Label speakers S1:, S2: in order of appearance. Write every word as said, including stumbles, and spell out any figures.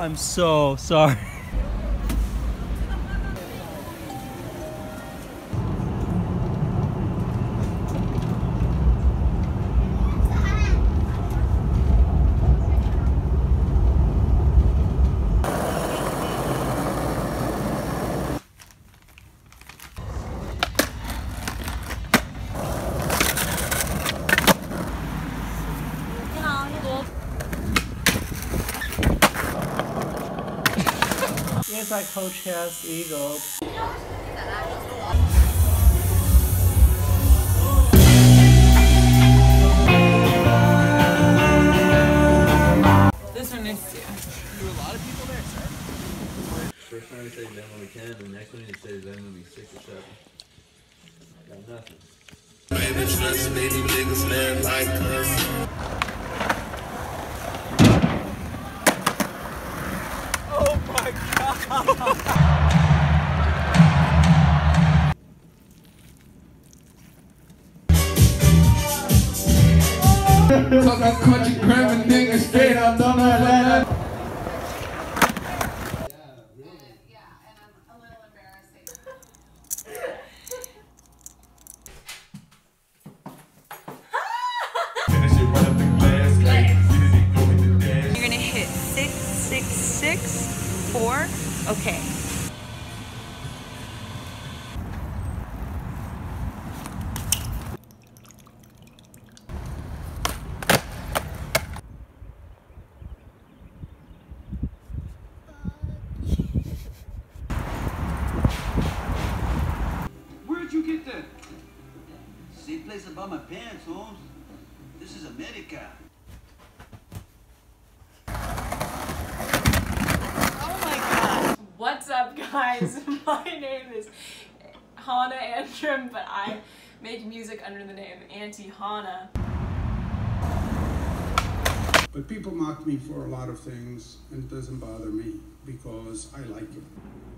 S1: I'm so sorry. Yes, I coach has Eagle.
S2: This one needs to.
S1: There were a lot of people there, sir.
S3: First time we say then when we can, the next one you say then when we six or seven. Got nothing. Baby, trust me, these niggas man like us.
S1: Oh my god!
S4: Cause I caught you grabbing niggas straight out on the line.
S2: Yeah, and I'm a little embarrassing. You're gonna hit six, six, six, four. Okay.
S5: Where'd you get that? Same place I bought my pants, Holmes. This is America.
S2: Oh my god. What's up, guys? My name is Hannah Antrim, but I make music under the name Auntie Hannah.
S6: But people mock me for a lot of things, and it doesn't bother me because I like it.